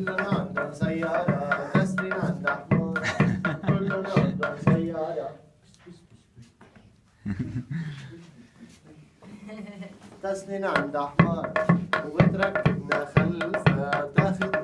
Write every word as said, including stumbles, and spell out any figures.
كلنا عندنا سيارة، تسنين عندها حمار، كلنا عندنا سيارة. تسنين عندها حمار وبتركبنا خلفها، تاخد